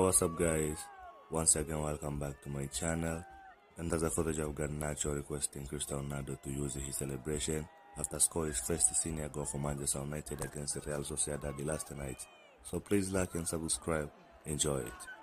what's up guys, once again welcome back to my channel. And there's a footage of Garnacho requesting Cristiano Ronaldo to use his celebration after scoring his first senior goal for Manchester United against Real Sociedad the last night. So please like and subscribe, enjoy it.